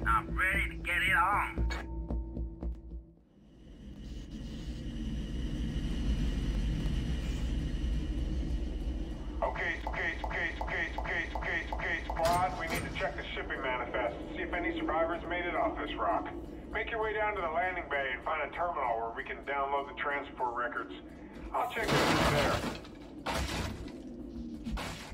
I'm ready to get it on. Okay, squad. We need to check the shipping manifest, see if any survivors made it off this rock. Make your way down to the landing bay and find a terminal where we can download the transport records. I'll check in there.